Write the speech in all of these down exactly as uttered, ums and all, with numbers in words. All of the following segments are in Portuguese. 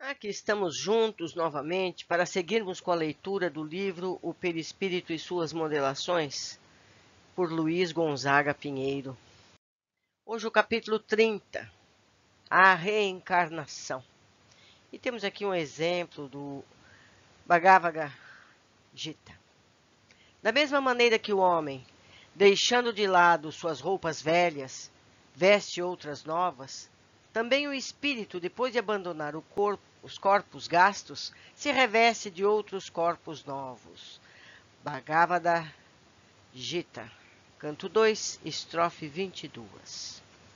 Aqui estamos juntos novamente para seguirmos com a leitura do livro O Perispírito e Suas Modelações, por Luiz Gonzaga Pinheiro. Hoje o capítulo trinta, a reencarnação. E temos aqui um exemplo do Bhagavad Gita. Da mesma maneira que o homem, deixando de lado suas roupas velhas, veste outras novas, também o espírito, depois de abandonar o corpo, os corpos gastos, se reveste de outros corpos novos. Bhagavad Gita, canto dois, estrofe vinte e dois.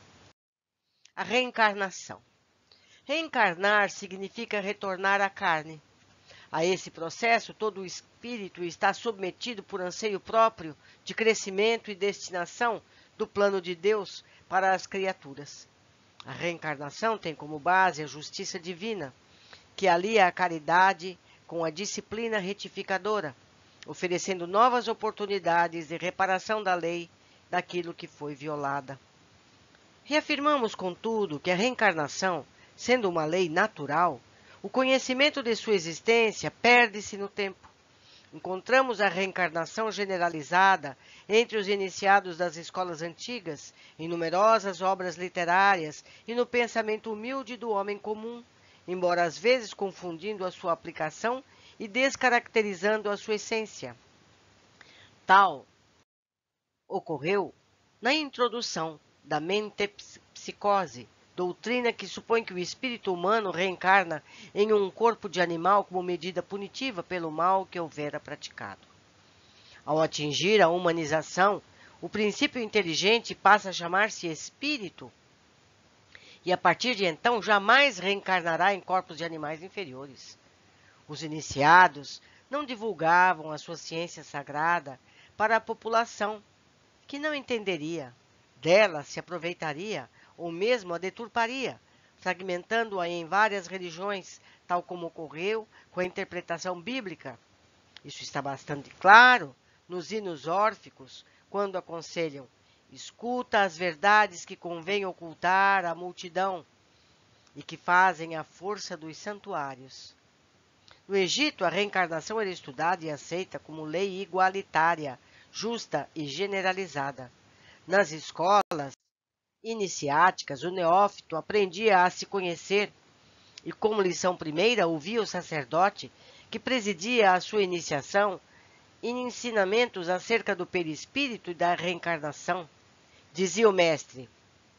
A reencarnação. Reencarnar significa retornar à carne. A esse processo, todo o espírito está submetido por anseio próprio de crescimento e destinação do plano de Deus para as criaturas. A reencarnação tem como base a justiça divina, que alia a caridade com a disciplina retificadora, oferecendo novas oportunidades de reparação da lei daquilo que foi violada. Reafirmamos, contudo, que a reencarnação, sendo uma lei natural, o conhecimento de sua existência perde-se no tempo. Encontramos a reencarnação generalizada entre os iniciados das escolas antigas, em numerosas obras literárias e no pensamento humilde do homem comum, embora às vezes confundindo a sua aplicação e descaracterizando a sua essência. Tal ocorreu na introdução da mentepsicose, doutrina que supõe que o espírito humano reencarna em um corpo de animal como medida punitiva pelo mal que houvera praticado. Ao atingir a humanização, o princípio inteligente passa a chamar-se espírito, e a partir de então jamais reencarnará em corpos de animais inferiores. Os iniciados não divulgavam a sua ciência sagrada para a população, que não entenderia, dela se aproveitaria ou mesmo a deturparia, fragmentando-a em várias religiões, tal como ocorreu com a interpretação bíblica. Isso está bastante claro nos hinos órficos, quando aconselham: escuta as verdades que convém ocultar à multidão e que fazem a força dos santuários. No Egito, a reencarnação era estudada e aceita como lei igualitária, justa e generalizada. Nas escolas iniciáticas, o neófito aprendia a se conhecer e, como lição primeira, ouvia o sacerdote que presidia a sua iniciação em ensinamentos acerca do perispírito e da reencarnação. Dizia o mestre: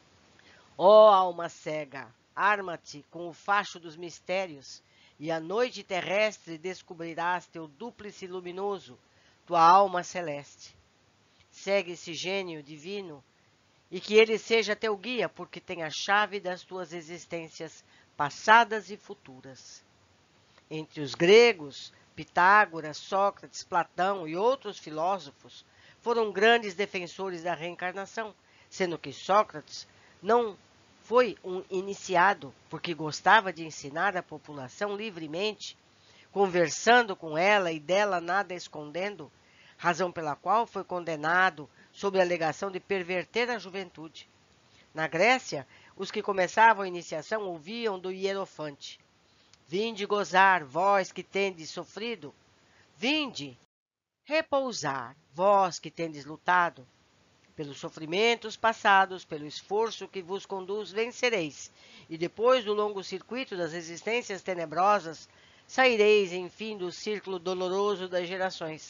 ó alma cega, arma-te com o facho dos mistérios, e à noite terrestre descobrirás teu dúplice luminoso, tua alma celeste. Segue esse gênio divino, e que ele seja teu guia, porque tem a chave das tuas existências passadas e futuras. Entre os gregos, Pitágoras, Sócrates, Platão e outros filósofos foram grandes defensores da reencarnação, sendo que Sócrates não foi um iniciado porque gostava de ensinar a população livremente, conversando com ela e dela nada escondendo, razão pela qual foi condenado sob a alegação de perverter a juventude. Na Grécia, os que começavam a iniciação ouviam do hierofante: vinde gozar, vós que tendes sofrido, vinde repousar, vós que tendes lutado. Pelos sofrimentos passados, pelo esforço que vos conduz, vencereis, e depois do longo circuito das existências tenebrosas, saireis, enfim, do círculo doloroso das gerações.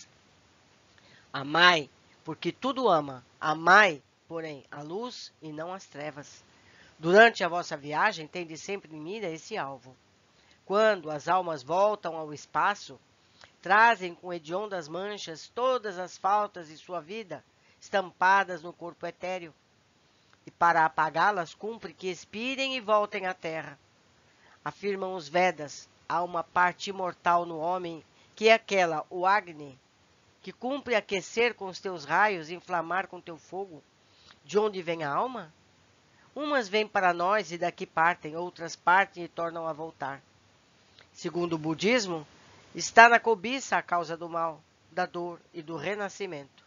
Amai, porque tudo ama. Amai, porém, a luz e não as trevas. Durante a vossa viagem, tendes sempre em mira esse alvo. Quando as almas voltam ao espaço, trazem com hediondas manchas todas as faltas de sua vida, estampadas no corpo etéreo. E para apagá-las, cumpre que expirem e voltem à terra. Afirmam os Vedas, há uma parte imortal no homem, que é aquela, o Agni, que cumpre aquecer com os teus raios, inflamar com teu fogo. De onde vem a alma? Umas vêm para nós e daqui partem, outras partem e tornam a voltar. Segundo o budismo, está na cobiça a causa do mal, da dor e do renascimento.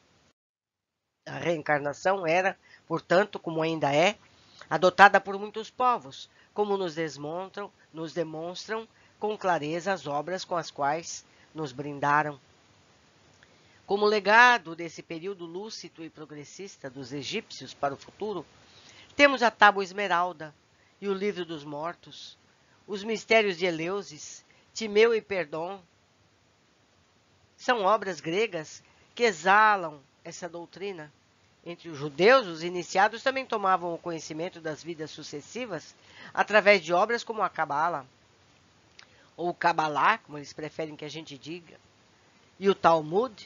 A reencarnação era, portanto, como ainda é, adotada por muitos povos, como nos demonstram, nos demonstram com clareza as obras com as quais nos brindaram. Como legado desse período lúcido e progressista dos egípcios para o futuro, temos a Tábua Esmeralda e o Livro dos Mortos, os Mistérios de Eleusis, Timeu e Perdon. São obras gregas que exalam essa doutrina. Entre os judeus, os iniciados também tomavam o conhecimento das vidas sucessivas através de obras como a Cabala, ou o Cabalá, como eles preferem que a gente diga, e o Talmud.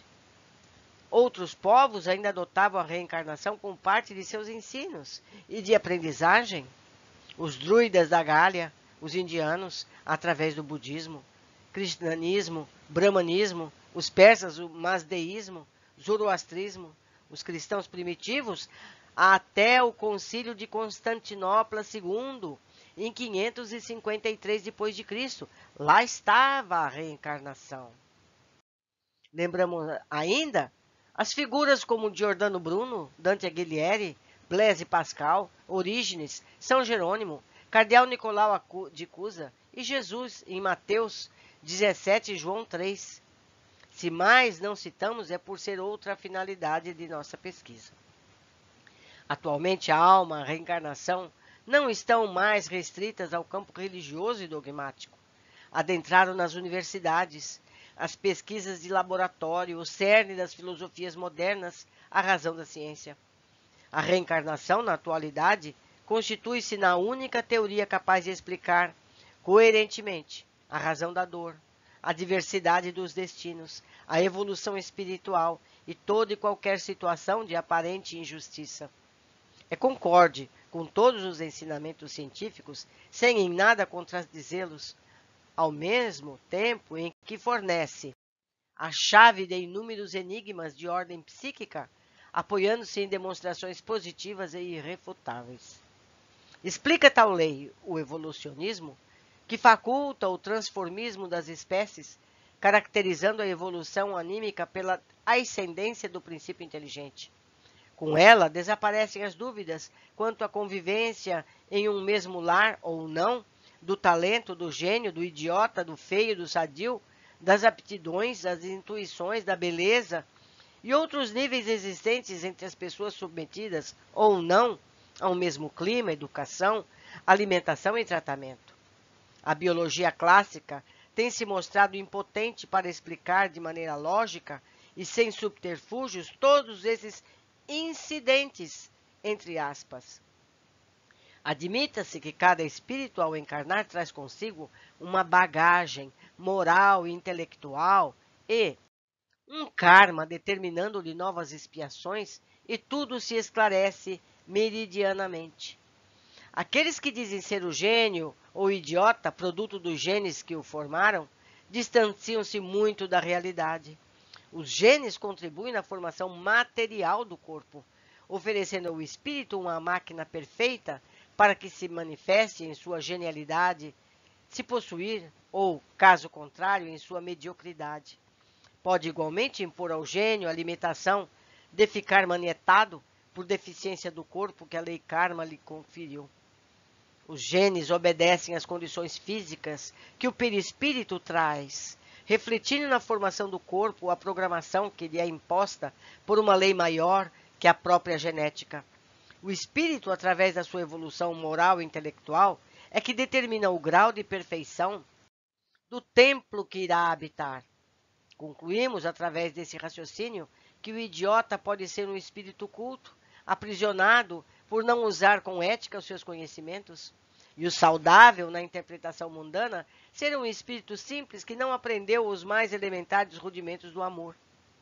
Outros povos ainda adotavam a reencarnação como parte de seus ensinos e de aprendizagem. Os druidas da Gália, os indianos, através do budismo, cristianismo, brahmanismo, os persas, o mazdeísmo, zoroastrismo, os cristãos primitivos, até o Concílio de Constantinopla segundo, em quinhentos e cinquenta e três depois de Cristo. Lá estava a reencarnação. Lembramos ainda as figuras como Giordano Bruno, Dante Alighieri, Blaise Pascal, Orígenes, São Jerônimo, Cardeal Nicolau de Cusa e Jesus em Mateus dezessete e João três. Se mais não citamos, é por ser outra a finalidade de nossa pesquisa. Atualmente, a alma, a reencarnação, não estão mais restritas ao campo religioso e dogmático. Adentraram nas universidades, as pesquisas de laboratório, o cerne das filosofias modernas, a razão da ciência. A reencarnação, na atualidade, constitui-se na única teoria capaz de explicar coerentemente a razão da dor, a diversidade dos destinos, a evolução espiritual e toda e qualquer situação de aparente injustiça. É concorde com todos os ensinamentos científicos, sem em nada contradizê-los, ao mesmo tempo em que fornece a chave de inúmeros enigmas de ordem psíquica, apoiando-se em demonstrações positivas e irrefutáveis. Explica tal lei o evolucionismo, que faculta o transformismo das espécies, caracterizando a evolução anímica pela ascendência do princípio inteligente. Com ela, desaparecem as dúvidas quanto à convivência em um mesmo lar ou não, do talento, do gênio, do idiota, do feio, do sadio, das aptidões, das intuições, da beleza e outros níveis existentes entre as pessoas submetidas ou não ao mesmo clima, educação, alimentação e tratamento. A biologia clássica tem se mostrado impotente para explicar de maneira lógica e sem subterfúgios todos esses incidentes, entre aspas. Admita-se que cada espírito, ao encarnar, traz consigo uma bagagem moral e intelectual e um karma determinando-lhe novas expiações, e tudo se esclarece meridianamente. Aqueles que dizem ser o gênio ou idiota, produto dos genes que o formaram, distanciam-se muito da realidade. Os genes contribuem na formação material do corpo, oferecendo ao espírito uma máquina perfeita para que se manifeste em sua genialidade, se possuir, ou, caso contrário, em sua mediocridade. Pode igualmente impor ao gênio a limitação de ficar manietado por deficiência do corpo que a lei karma lhe conferiu. Os genes obedecem às condições físicas que o perispírito traz, refletindo na formação do corpo a programação que lhe é imposta por uma lei maior que a própria genética. O espírito, através da sua evolução moral e intelectual, é que determina o grau de perfeição do templo que irá habitar. Concluímos, através desse raciocínio, que o idiota pode ser um espírito culto, aprisionado por não usar com ética os seus conhecimentos, e o saudável, na interpretação mundana, ser um espírito simples que não aprendeu os mais elementares rudimentos do amor.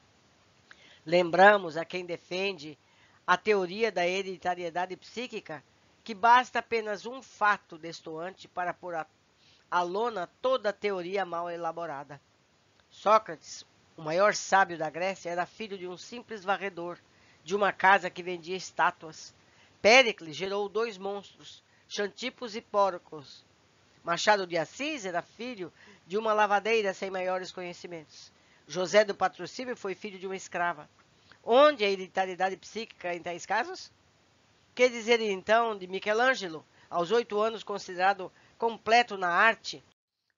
Lembramos a quem defende a teoria da hereditariedade psíquica que basta apenas um fato destoante para pôr à, à lona toda a teoria mal elaborada. Sócrates, o maior sábio da Grécia, era filho de um simples varredor de uma casa que vendia estátuas. Péricles gerou dois monstros, Xantipos e Pórocos. Machado de Assis era filho de uma lavadeira sem maiores conhecimentos. José do Patrocínio foi filho de uma escrava. Onde a hereditariedade psíquica em tais casos? Que dizer então de Michelangelo, aos oito anos considerado completo na arte,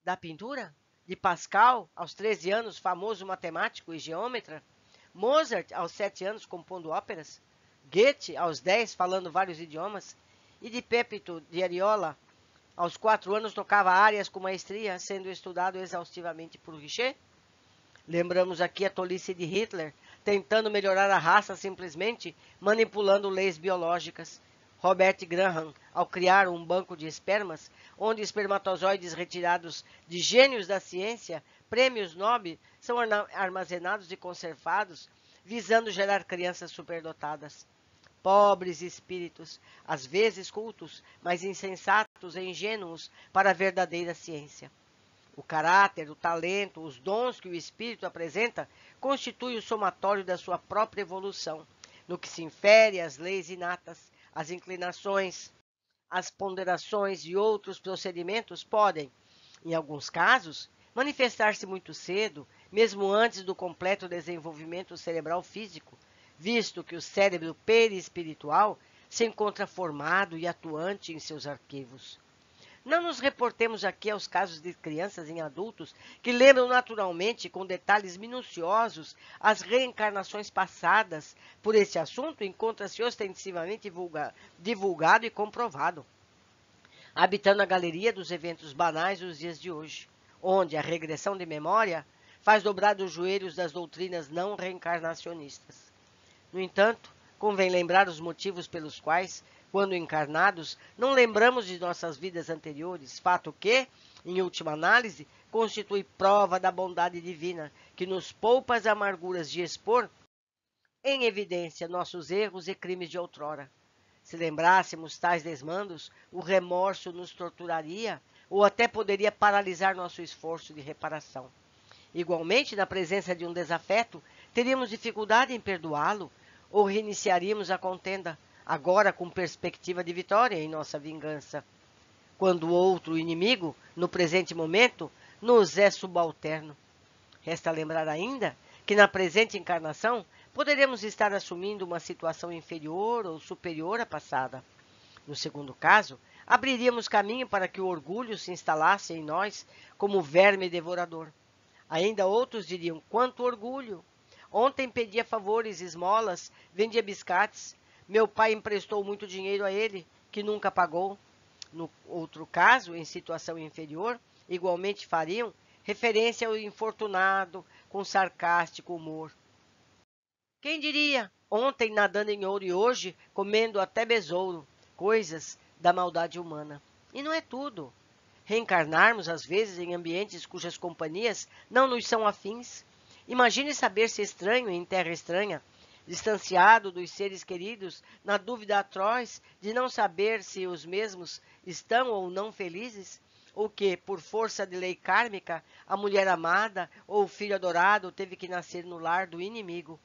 da pintura? De Pascal, aos treze anos, famoso matemático e geômetra? Mozart, aos sete anos, compondo óperas? Goethe, aos dez, falando vários idiomas? E de Pepito de Ariola, aos quatro anos, tocava áreas com maestria, sendo estudado exaustivamente por Richer? Lembramos aqui a tolice de Hitler, tentando melhorar a raça simplesmente manipulando leis biológicas. Robert Graham, ao criar um banco de espermas, onde espermatozoides retirados de gênios da ciência, prêmios Nobel, são armazenados e conservados, visando gerar crianças superdotadas. Pobres espíritos, às vezes cultos, mas insensatos e ingênuos para a verdadeira ciência. O caráter, o talento, os dons que o espírito apresenta constituem o somatório da sua própria evolução, no que se infere às leis inatas, as inclinações, as ponderações e outros procedimentos podem, em alguns casos, manifestar-se muito cedo, mesmo antes do completo desenvolvimento cerebral físico, visto que o cérebro perispiritual se encontra formado e atuante em seus arquivos. Não nos reportemos aqui aos casos de crianças em adultos que lembram naturalmente, com detalhes minuciosos, as reencarnações passadas. Por esse assunto, encontra-se ostensivamente divulga- divulgado e comprovado, habitando a galeria dos eventos banais dos dias de hoje, onde a regressão de memória faz dobrar os joelhos das doutrinas não reencarnacionistas. No entanto, convém lembrar os motivos pelos quais, quando encarnados, não lembramos de nossas vidas anteriores, fato que, em última análise, constitui prova da bondade divina, que nos poupa as amarguras de expor em evidência nossos erros e crimes de outrora. Se lembrássemos tais desmandos, o remorso nos torturaria ou até poderia paralisar nosso esforço de reparação. Igualmente, na presença de um desafeto, teríamos dificuldade em perdoá-lo ou reiniciaríamos a contenda, agora com perspectiva de vitória em nossa vingança. Quando o outro inimigo, no presente momento, nos é subalterno. Resta lembrar ainda que na presente encarnação poderemos estar assumindo uma situação inferior ou superior à passada. No segundo caso, abriríamos caminho para que o orgulho se instalasse em nós como verme devorador. Ainda outros diriam, quanto orgulho! Ontem pedia favores, esmolas, vendia biscates. Meu pai emprestou muito dinheiro a ele, que nunca pagou. No outro caso, em situação inferior, igualmente fariam referência ao infortunado com sarcástico humor. Quem diria? Ontem nadando em ouro e hoje comendo até besouro, coisas da maldade humana. E não é tudo. Reencarnarmos, às vezes, em ambientes cujas companhias não nos são afins. Imagine saber-se estranho em terra estranha, distanciado dos seres queridos, na dúvida atroz de não saber se os mesmos estão ou não felizes, ou que, por força de lei kármica, a mulher amada ou o filho adorado teve que nascer no lar do inimigo.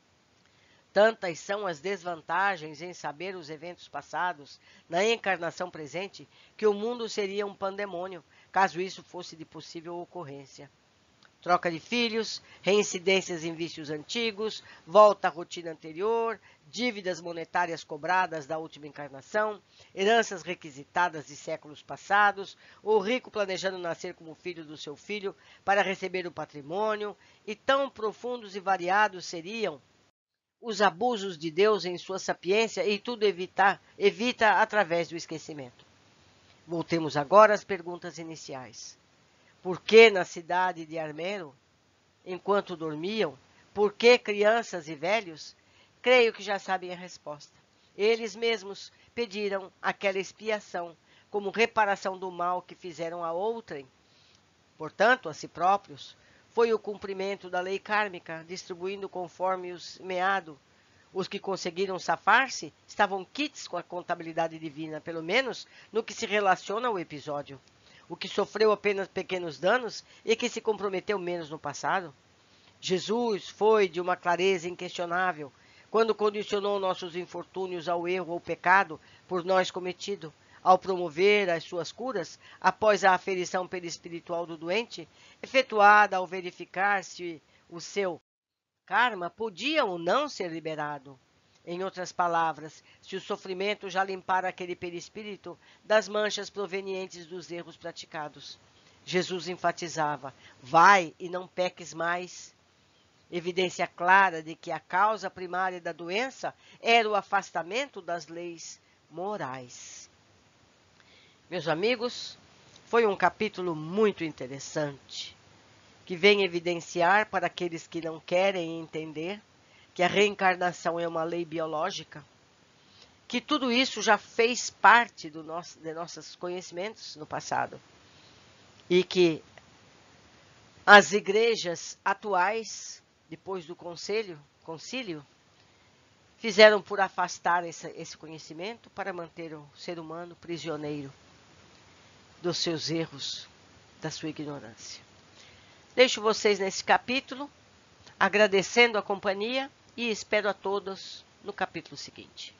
Tantas são as desvantagens em saber os eventos passados na encarnação presente que o mundo seria um pandemônio, caso isso fosse de possível ocorrência. Troca de filhos, reincidências em vícios antigos, volta à rotina anterior, dívidas monetárias cobradas da última encarnação, heranças requisitadas de séculos passados, o rico planejando nascer como filho do seu filho para receber o patrimônio, e tão profundos e variados seriam os abusos de Deus em sua sapiência e tudo evita, evita através do esquecimento. Voltemos agora às perguntas iniciais. Por que na cidade de Armero, enquanto dormiam, por que crianças e velhos? Creio que já sabem a resposta. Eles mesmos pediram aquela expiação como reparação do mal que fizeram a outrem. Portanto, a si próprios, foi o cumprimento da lei kármica, distribuindo conforme os meado. Os que conseguiram safar-se estavam quites com a contabilidade divina, pelo menos no que se relaciona ao episódio. O que sofreu apenas pequenos danos e que se comprometeu menos no passado. Jesus foi de uma clareza inquestionável quando condicionou nossos infortúnios ao erro ou pecado por nós cometido, ao promover as suas curas após a aferição perispiritual do doente, efetuada ao verificar se o seu karma podia ou não ser liberado. Em outras palavras, se o sofrimento já limpara aquele perispírito das manchas provenientes dos erros praticados. Jesus enfatizava: vai e não peques mais. Evidência clara de que a causa primária da doença era o afastamento das leis morais. Meus amigos, foi um capítulo muito interessante, que vem evidenciar para aqueles que não querem entender que a reencarnação é uma lei biológica, que tudo isso já fez parte do nosso, de nossos conhecimentos no passado, e que as igrejas atuais, depois do conselho, concílio, fizeram por afastar esse, esse conhecimento para manter o ser humano prisioneiro dos seus erros, da sua ignorância. Deixo vocês nesse capítulo, agradecendo a companhia e espero a todos no capítulo seguinte.